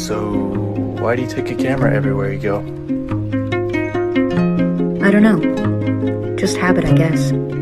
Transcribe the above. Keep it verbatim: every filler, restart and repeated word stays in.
So, why do you take a camera everywhere you go? I don't know. Just habit, I guess.